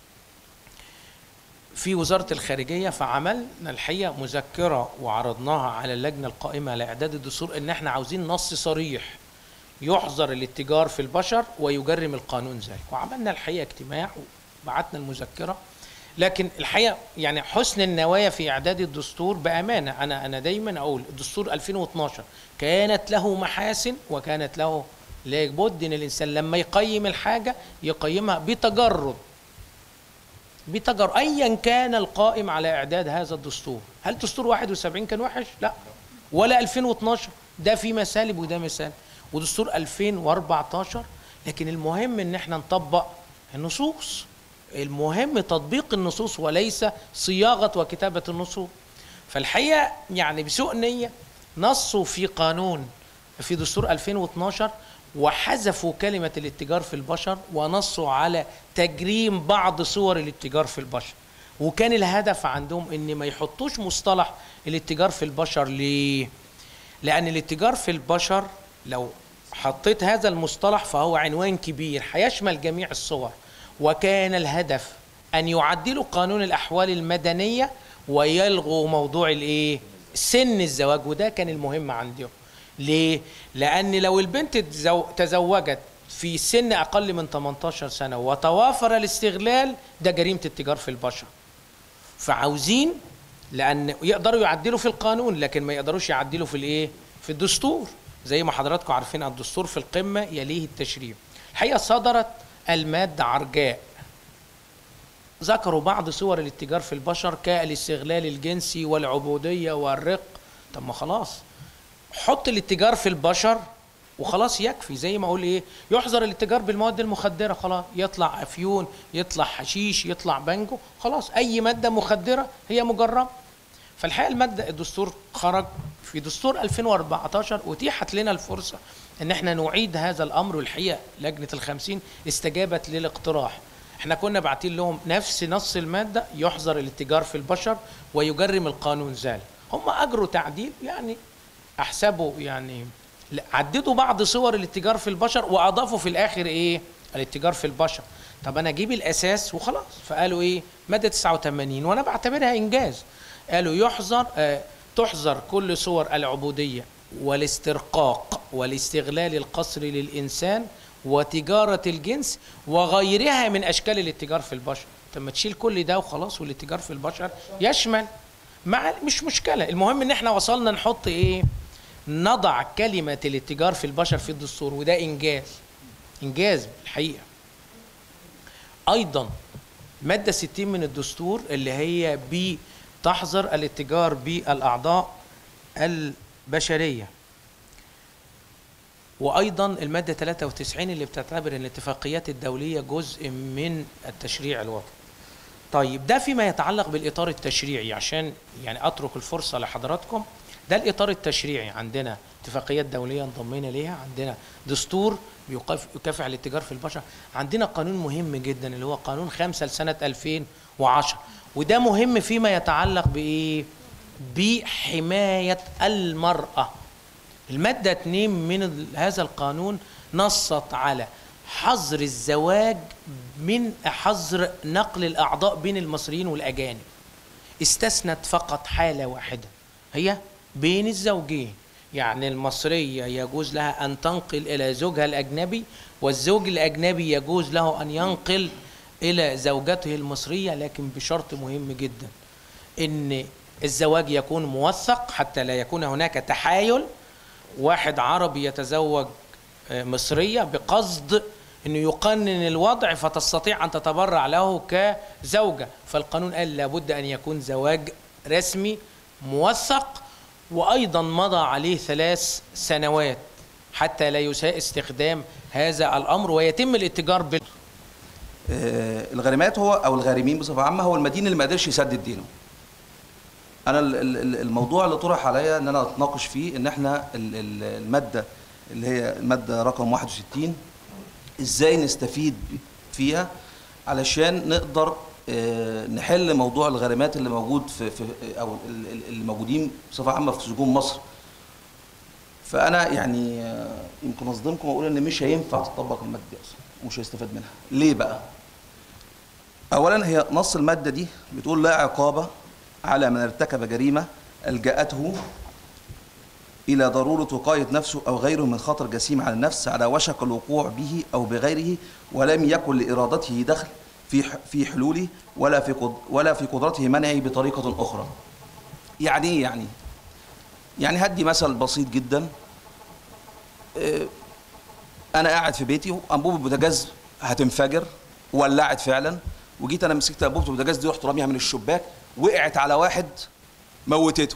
في وزارة الخارجية، فعملنا الحقيقة مذكرة وعرضناها على اللجنة القائمة على إعداد الدستور إن إحنا عاوزين نص صريح يحظر الاتجار في البشر ويجرم القانون ذلك. وعملنا الحقيقة اجتماع وبعتنا المذكرة، لكن الحقيقة يعني حسن النوايا في إعداد الدستور بأمانة، أنا أنا دايما أقول الدستور ألفين واثناشر كانت له محاسن وكانت له، لابد ان الانسان لما يقيم الحاجه يقيمها بتجرد بتجرد ايا كان القائم على اعداد هذا الدستور. هل دستور واحد وسبعين كان وحش؟ لا، ولا ألفين واثناشر، ده في مسالب وده مسالب، ودستور ألفين وأربعة عشر. لكن المهم ان احنا نطبق النصوص، المهم تطبيق النصوص وليس صياغه وكتابه النصوص. فالحقيقه يعني بسوء نيه نصوا في قانون في دستور ألفين واثناشر وحذفوا كلمة الاتجار في البشر، ونصوا على تجريم بعض صور الاتجار في البشر. وكان الهدف عندهم ان ما يحطوش مصطلح الاتجار في البشر. ليه؟ لأن الاتجار في البشر لو حطيت هذا المصطلح فهو عنوان كبير هيشمل جميع الصور، وكان الهدف أن يعدلوا قانون الأحوال المدنية ويلغوا موضوع الايه؟ سن الزواج، وده كان المهم عندهم. ليه؟ لأن لو البنت تزوجت في سن أقل من ثمانية عشر سنة وتوافر الاستغلال، ده جريمة الاتجار في البشر. فعاوزين، لان يقدروا يعدلوا في القانون لكن ما يقدروش يعدلوا في الايه؟ في الدستور. زي ما حضراتكم عارفين الدستور في القمه يليه التشريع. الحقيقه صدرت الماده عرجاء ذكروا بعض صور الاتجار في البشر كالاستغلال الجنسي والعبوديه والرق. طب ما خلاص حط الاتجار في البشر وخلاص يكفي. زي ما اقول ايه، يحظر الاتجار بالمواد المخدره، خلاص يطلع افيون، يطلع حشيش، يطلع بانجو، خلاص اي ماده مخدره هي مجرمه. فالحقيقه الماده الدستور خرج في دستور ألفين وأربعتاشر، اتيحت لنا الفرصه ان احنا نعيد هذا الامر. والحقيقه لجنه الخمسين استجابت للاقتراح. احنا كنا باعتين لهم نفس نص الماده، يحظر الاتجار في البشر ويجرم القانون ذلك. هم اجروا تعديل، يعني احسبوا يعني عددوا بعض صور الاتجار في البشر واضافوا في الاخر ايه؟ الاتجار في البشر. طب انا اجيب الاساس وخلاص. فقالوا ايه؟ ماده تسعة وثمانين، وانا بعتبرها انجاز. قالوا يحظر آه تحظر كل صور العبوديه والاسترقاق والاستغلال القسري للانسان وتجاره الجنس وغيرها من اشكال الاتجار في البشر. طب ما تشيل كل ده وخلاص، والاتجار في البشر يشمل مع مش مشكله. المهم ان احنا وصلنا نحط ايه؟ نضع كلمة الاتجار في البشر في الدستور، وده إنجاز إنجاز الحقيقة. أيضا مادة ستين من الدستور اللي هي بتحظر الاتجار بالأعضاء البشرية، وأيضا المادة ثلاثة وتسعين اللي بتعتبر أن الاتفاقيات الدولية جزء من التشريع الوطني. طيب ده فيما يتعلق بالإطار التشريعي، عشان يعني أترك الفرصة لحضراتكم. ده الإطار التشريعي، عندنا اتفاقيات دولية انضمينا ليها، عندنا دستور يكافح الاتجار في البشر، عندنا قانون مهم جدا اللي هو قانون خمسة لسنة ألفين وعشرة، وده مهم فيما يتعلق بإيه؟ بحماية المرأة. المادة اثنين من هذا القانون نصت على حظر الزواج من حظر نقل الأعضاء بين المصريين والأجانب. استثنت فقط حالة واحدة هي بين الزوجين، يعني المصرية يجوز لها أن تنقل إلى زوجها الأجنبي، والزوج الأجنبي يجوز له أن ينقل إلى زوجته المصرية، لكن بشرط مهم جدا إن الزواج يكون موثق حتى لا يكون هناك تحايل. واحد عربي يتزوج مصرية بقصد أنه يقنن الوضع فتستطيع أن تتبرع له كزوجة، فالقانون قال لابد أن يكون زواج رسمي موثق، وأيضا مضى عليه ثلاث سنوات حتى لا يساء استخدام هذا الأمر ويتم الاتجار بال آه الغارمات هو أو الغارمين بصفة عامة هو المدين اللي ما قدرش يسدد دينه. أنا الموضوع اللي طرح عليا إن أنا أتناقش فيه إن إحنا المادة اللي هي المادة رقم واحد وستين إزاي نستفيد فيها علشان نقدر نحل موضوع الغارمات اللي موجود في, في او الموجودين بصفه عامه في سجون مصر. فانا يعني يمكن اصدمكم واقول ان مش هينفع تطبق الماده دي اصلا ومش هيستفاد منها. ليه بقى؟ اولا هي نص الماده دي بتقول لا عقابه على من ارتكب جريمه الجاته الى ضروره وقايه نفسه او غيره من خطر جسيم على النفس على وشك الوقوع به او بغيره، ولم يكن لارادته دخل في في حلوله ولا في ولا في قدرته منعه بطريقه اخرى. يعني ايه يعني؟ يعني هدي مثل بسيط جدا. انا قاعد في بيتي وانبوبه البوتاجاز هتنفجر ولعت فعلا، وجيت انا مسكت انبوبه البوتاجاز دي ورحت راميها من الشباك، وقعت على واحد موتته.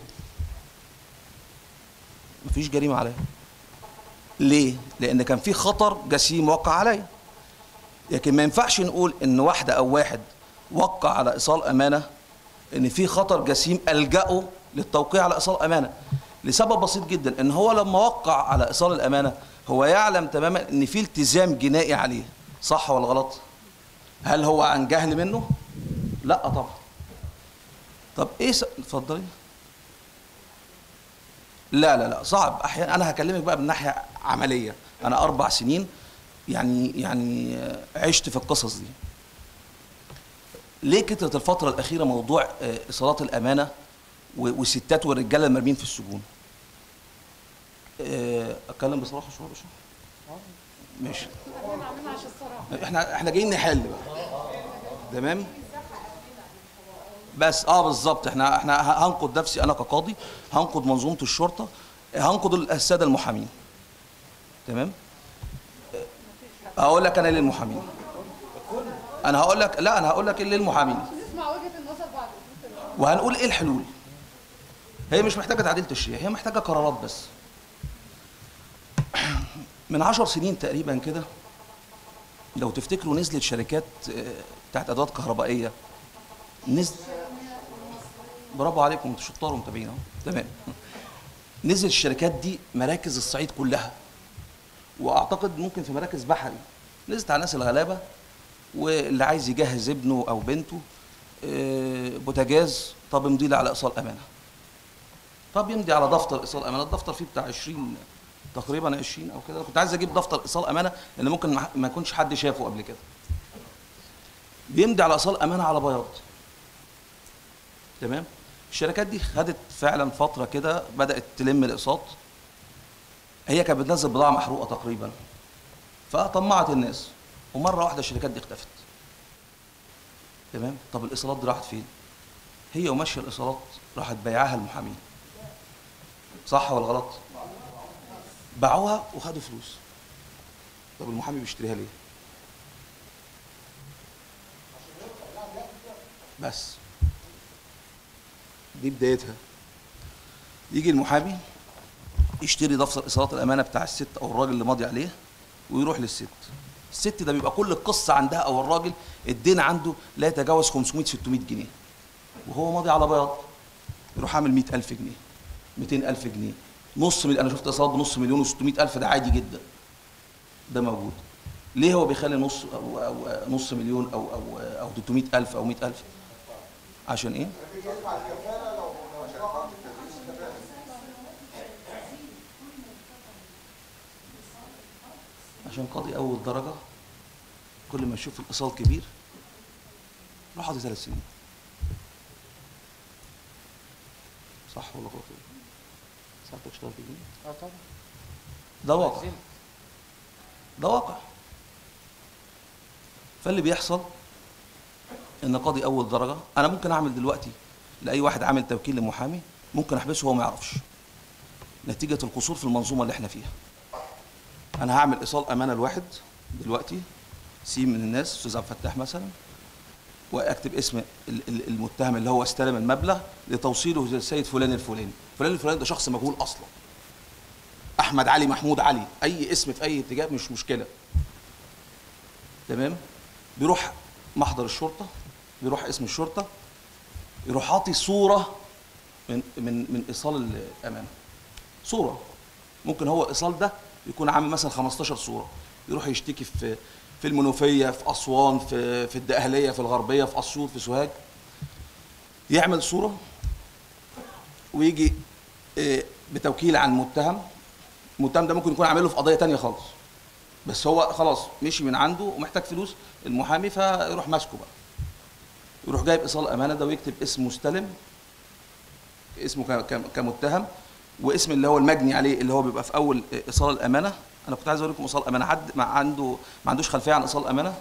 مفيش جريمه عليا. ليه؟ لان كان في خطر جسيم وقع عليا. لكن ما ينفعش نقول ان واحده او واحد وقع على ايصال امانه ان في خطر جسيم الجأه للتوقيع على ايصال امانه، لسبب بسيط جدا، ان هو لما وقع على ايصال الامانه هو يعلم تماما ان في التزام جنائي عليه. صح ولا غلط؟ هل هو عن جهل منه؟ لا طبعا. طب ايه س... اتفضلي. لا لا لا صعب احيانا. انا هكلمك بقى من ناحيه عمليه. انا اربع سنين يعني يعني عشت في القصص دي. ليه كترت الفترة الأخيرة موضوع إيصالات الأمانة والستات والرجالة المرمين في السجون؟ أتكلم بصراحة شوية يا باشا؟ ماشي. احنا احنا جايين نحل بقى. تمام؟ بس اه بالظبط، احنا احنا هنقد نفسي انا كقاضي، هنقد منظومه الشرطه، هنقد الساده المحامين. تمام؟ هقول لك انا ليه المحامين. انا هقول لك لا انا هقول لك ليه المحامين. نسمع وجهه النظر بعد. وهنقول ايه الحلول. هي مش محتاجه تعديل تشريع، هي محتاجه قرارات بس. من عشر سنين تقريبا كده لو تفتكروا نزلت شركات بتاعت ادوات كهربائيه، نزل برافو عليكم انتوا شطار ومتابعين اهو. تمام. نزلت الشركات دي مراكز الصعيد كلها، واعتقد ممكن في مراكز بحري، نزلت على الناس الغلابه واللي عايز يجهز ابنه او بنته بوتاجاز، طب امضي لي على ايصال امانه. طب يمضي على دفتر ايصال امانه، الدفتر فيه بتاع عشرين تقريبا عشرين او كده، كنت عايز اجيب دفتر ايصال امانه لان ممكن ما يكونش حد شافه قبل كده. بيمضي على ايصال امانه على بياض. تمام؟ الشركات دي خدت فعلا فتره كده بدات تلم الاقساط. هي كانت بتنزل بضاعه محروقه تقريبا، فطمعت الناس ومره واحده الشركات دي اختفت. تمام؟ طب الايصالات دي راحت فين؟ هي وماشيه الايصالات راحت بيعها المحامين. صح ولا غلط؟ باعوها وخدوا فلوس. طب المحامي بيشتريها ليه؟ بس دي بدايتها. يجي المحامي يشتري دفتر ايصالات الامانه بتاع الست او الراجل اللي ماضي عليه ويروح للست. الست ده بيبقى كل القصه عندها او الراجل الدين عنده لا يتجاوز خمسمائة ستمائة جنيه، وهو ماضي على بياض يروح عامل مائة ألف جنيه، مئتين ألف جنيه، نص مليون. انا شفت ايصالات بنص مليون وستمائة ألف، ده عادي جدا، ده موجود. ليه هو بيخلي نص أو, أو نص مليون او او او ثلاثمائة ألف او مئة ألف؟ عشان ايه؟ عشان قاضي اول درجه كل ما يشوف الايصال كبير يروح قاضي ثلاث سنين. صح ولا غلط؟ ساعتك اشتغلت بيه؟ اه طبعا. ده واقع. ده واقع. فاللي بيحصل ان قاضي اول درجه، انا ممكن اعمل دلوقتي لاي واحد عامل توكيل لمحامي ممكن احبسه وهو ما يعرفش، نتيجه القصور في المنظومه اللي احنا فيها. انا هعمل ايصال امانه لواحد دلوقتي سين من الناس، استاذ عبد الفتاح مثلا، واكتب اسم المتهم اللي هو استلم المبلغ لتوصيله للسيد فلان الفلاني. فلان الفلاني ده شخص مجهول اصلا، احمد علي، محمود علي، اي اسم في اي اتجاه مش مشكله. تمام؟ بيروح محضر الشرطه، بيروح اسم الشرطه، يروح عاطي صوره من من من ايصال الامانه. صوره ممكن هو الايصال ده يكون عامل مثلا خمستاشر صوره، يروح يشتكي في في المنوفيه، في اسوان، في في الدقهليه، في الغربيه، في اسيوط، في سوهاج. يعمل صوره ويجي بتوكيل عن متهم. المتهم ده ممكن يكون عامله في قضيه ثانيه خالص، بس هو خلاص مشي من عنده ومحتاج فلوس المحامي، فيروح ماسكه بقى، يروح جايب ايصال امانه ده ويكتب اسم مستلم، اسمه كمتهم، واسم اللي هو المجني عليه اللي هو بيبقى في اول ايصال الامانه. انا كنت عايز اوريكم ايصال امانه. حد ما عنده ما عندوش خلفيه عن ايصال امانه؟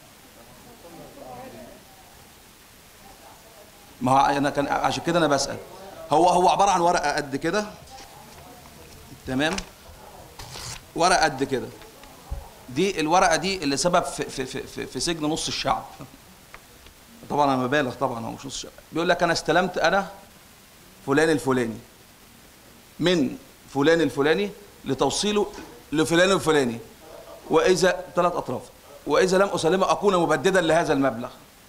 ما هو انا كان عشان كده انا بسال. هو هو عباره عن ورقه قد كده. تمام؟ ورقه قد كده. دي الورقه دي اللي سبب في في في, في سجن نص الشعب. طبعا انا ببالغ، طبعا هو مش نص الشعب. بيقول لك انا استلمت انا فلان الفلاني من فلان الفلاني لتوصيله لفلان الفلاني، واذا ثلاث اطراف، واذا لم اسلمه اكون مبددا لهذا المبلغ.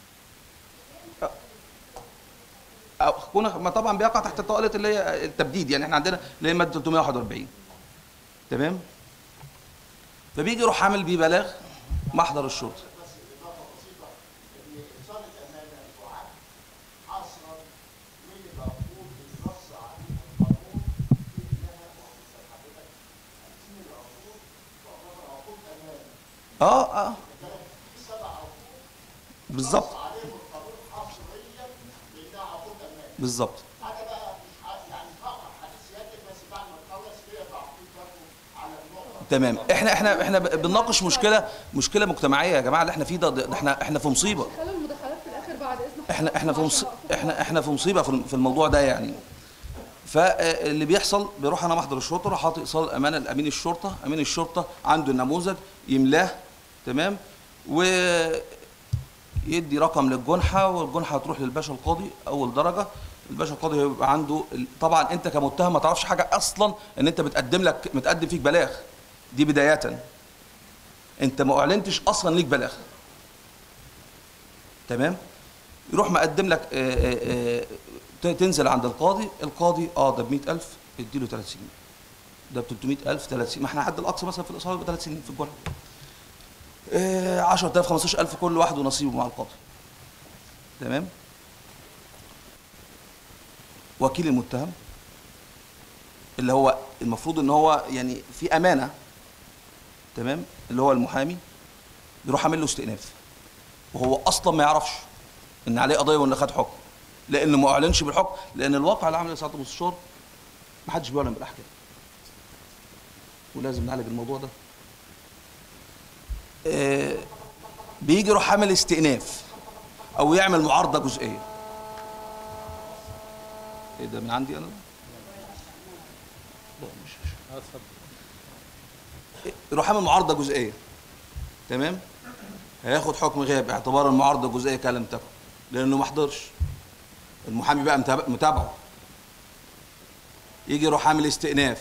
اكون ما طبعا بيقع تحت طائله اللي هي التبديد، يعني احنا عندنا اللي هي ماده ثلاثمائة وواحد وأربعين. تمام؟ فبيجي يروح عامل بيه بلاغ محضر الشرطه. اه اه بالظبط بالظبط. تمام. احنا احنا احنا بنناقش مشكله مشكله مجتمعيه يا جماعه. اللي احنا فيه ده, ده احنا احنا في مصيبه. خلوا المداخلات في الاخر بعد اذن احنا احنا في مص... احنا احنا في مصيبه في الموضوع ده يعني. فاللي بيحصل بيروح انا محضر الشرطه، راح حاطط ايصال الامانه لامين الشرطه، امين الشرطه عنده النموذج يملاه تمام، ويدي رقم للجنحه، والجنحه هتروح للباشا القاضي اول درجه. الباشا القاضي هيبقى عنده، طبعا انت كمتهم ما تعرفش حاجه اصلا ان انت بتقدم لك متقدم فيك بلاغ، دي بدايه انت ما اعلنتش اصلا ليك بلاغ تمام. يروح مقدم لك آآ آآ تنزل عند القاضي، القاضي اه ده ب مئة ألف اديله ثلاث سنين، ده ب ثلاثمئة ألف ثلاث سنين، ما احنا حد الاقصى مثلا في الاصابه يبقى ثلاث سنين في الجنحه. عشرة آلاف خمستاشر ألف كل واحد ونصيبه مع القاضي تمام. وكيل المتهم اللي هو المفروض ان هو يعني في امانه تمام، اللي هو المحامي، يروح عامل له استئناف وهو اصلا ما يعرفش ان عليه قضيه وان خد حكم، لانه ما اعلنش بالحكم، لان الواقع اللي عمله سعاده المستشار ما حدش بيعلن بالاحكام، ولازم نعالج الموضوع ده. آه بيجي يروح عامل استئناف او يعمل معارضه جزئيه. ايه ده من عندي انا؟ لا مش يروح عامل معارضه جزئيه تمام، هياخد حكم غياب اعتبار المعارضه الجزئيه كلم تكن، لانه ما حضرش. المحامي بقى متابعه، يجي يروح عامل استئناف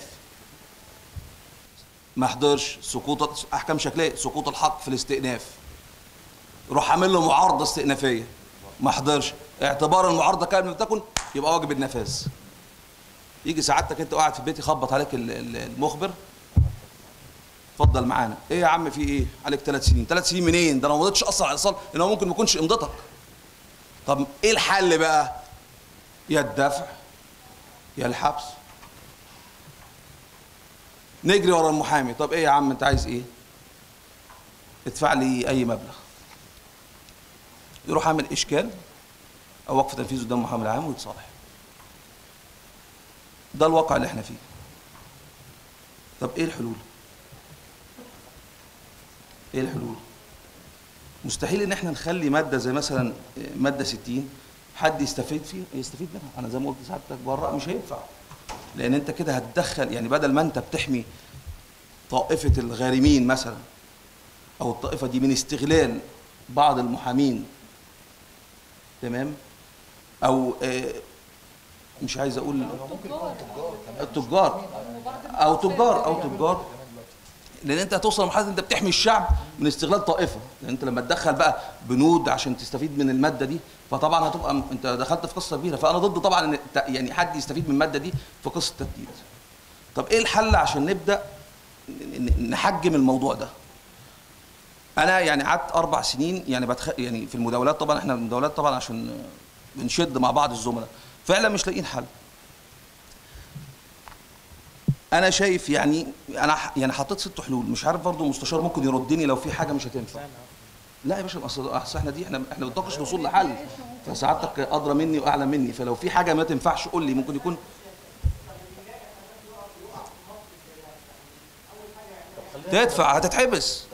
ما حضرش، سقوط احكام شكليه، سقوط الحق في الاستئناف، يروح عامل له معارضه استئنافيه ما حضرش، اعتبار المعارضه كلم تكن يبقى واجب النفاذ. يجي سعادتك انت قاعد في البيت يخبط عليك المخبر، اتفضل معانا. ايه يا عم في ايه؟ عليك ثلاث سنين. ثلاث سنين منين؟ ده انا ما مضيتش اصلا على الايصال، ان هو ممكن ما يكونش امضتك. طب ايه الحل بقى؟ يا الدفع يا الحبس. نجري ورا المحامي، طب ايه يا عم انت عايز ايه؟ ادفع لي اي مبلغ. يروح عامل اشكال او وقف تنفيذ قدام المحامي العام ويتصالح. ده الواقع اللي احنا فيه. طب ايه الحلول؟ ايه الحلول؟ مستحيل ان احنا نخلي ماده زي مثلا ماده ستين حد يستفيد فيه يستفيد منها. انا زي ما قلت سعادتك بره مش هينفع، لان انت كده هتدخل، يعني بدل ما انت بتحمي طائفه الغارمين مثلا او الطائفه دي من استغلال بعض المحامين تمام، او آه مش عايز اقول التجار او تجار او تجار لان انت هتوصل لمرحله انت بتحمي الشعب من استغلال طائفه، لان انت لما تدخل بقى بنود عشان تستفيد من الماده دي فطبعا هتبقى انت دخلت في قصه كبيره. فانا ضد طبعا ان يعني حد يستفيد من الماده دي في قصه تجديد. طب ايه الحل عشان نبدا نحجم الموضوع ده؟ انا يعني قعدت اربع سنين يعني بتخ... يعني في المداولات، طبعا احنا المداولات طبعا عشان بنشد مع بعض الزملاء فعلا مش لاقيين حل. انا شايف يعني انا يعني حطيت ست حلول، مش عارف برضه المستشار ممكن يردني لو في حاجه مش هتنفع. لا يا باشا اصل احنا دي احنا احنا بنتناقش الوصول لحل، فسعادتك ادرى مني واعلى مني، فلو في حاجه ما تنفعش قول لي. ممكن يكون تدفع هتتحبس،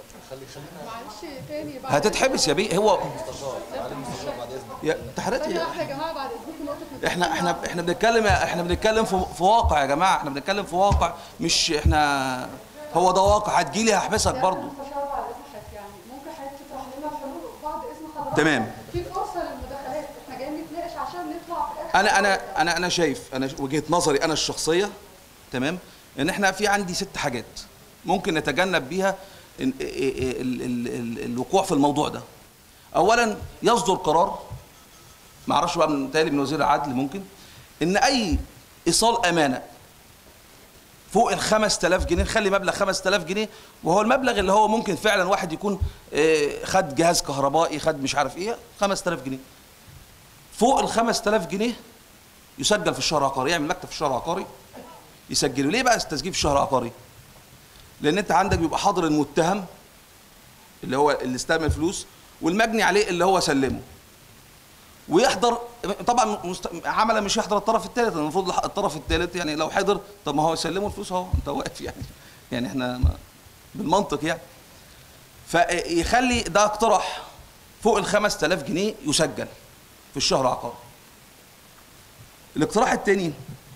هتتحبس يا بيه. هو يا تحريتي يا جماعه بعد اذنكم احنا احنا احنا بنتكلم احنا بنتكلم في, في واقع يا جماعه، احنا بنتكلم في واقع، مش احنا هو ده واقع. هتجيلي هحبسك برضه. ممكن حضرتك تطرح لنا الحلول بعد اذن حضرتك؟ تمام. في فرصه للمداخلات، احنا جايين نتناقش عشان نطلع في الاخر. انا انا انا انا شايف، انا وجهه نظري انا الشخصيه تمام، ان احنا في عندي ست حاجات ممكن نتجنب بيها ال ال ال ال الوقوع في الموضوع ده. اولا يصدر قرار، ما اعرفش بقى من تالي من وزير العدل، ممكن ان اي ايصال امانه فوق ال خمسة آلاف جنيه، نخلي مبلغ خمسة آلاف جنيه، وهو المبلغ اللي هو ممكن فعلا واحد يكون خد جهاز كهربائي، خد مش عارف ايه، خمسة آلاف جنيه. فوق ال خمسة آلاف جنيه يسجل في الشهر العقاري، يعمل مكتب في الشهر العقاري يسجله. ليه بقى التسجيل في الشهر العقاري؟ لان انت عندك بيبقى حاضر المتهم اللي هو اللي استلم الفلوس، والمجني عليه اللي هو سلمه، ويحضر طبعا مست... عملا مش يحضر الطرف الثالث. المفروض الطرف الثالث يعني لو حضر، طب ما هو يسلمه الفلوس اهو، انت واقف يعني يعني احنا ما... بالمنطق يعني. فيخلي ده اقتراح فوق ال خمسة آلاف جنيه يسجل، في الشهر العقاري. الاقتراح الثاني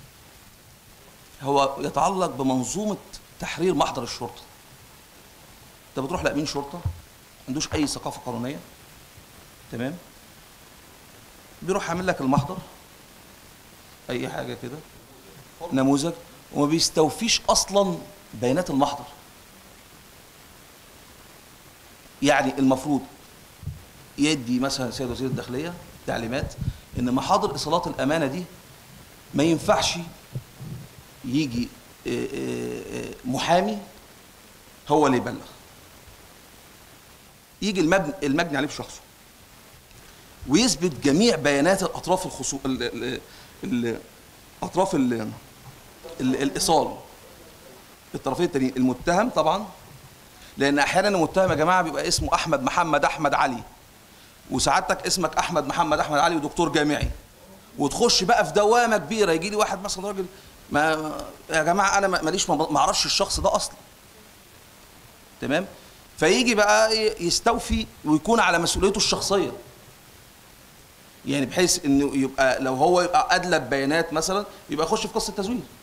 هو يتعلق بمنظومه تحرير محضر الشرطه. انت بتروح لامين شرطه ما عندوش اي ثقافه قانونيه، تمام؟ بيروح عامل لك المحضر اي حاجه كده نموذج، وما بيستوفيش اصلا بيانات المحضر. يعني المفروض يدي مثلا سيد وزير الداخليه تعليمات ان محاضر ايصالات الامانه دي ما ينفعش يجي محامي هو اللي يبلغ، يجي المبني المجني عليه بشخصه ويثبت جميع بيانات الاطراف الخصو ال ال ال اطراف ال ال الايصال، الطرفين التانيين، المتهم طبعا، لان احيانا المتهم يا جماعه بيبقى اسمه احمد محمد احمد علي، وسعادتك اسمك احمد محمد احمد علي ودكتور جامعي، وتخش بقى في دوامه كبيره. يجي لي واحد مثلا راجل ما يا جماعه انا ماليش ما اعرفش الشخص ده اصلا، تمام؟ فيجي بقى يستوفي ويكون على مسؤوليته الشخصيه، يعني بحيث انه يبقى لو هو يبقى ادلى بيانات مثلا يبقى يخش في قصه تزوير.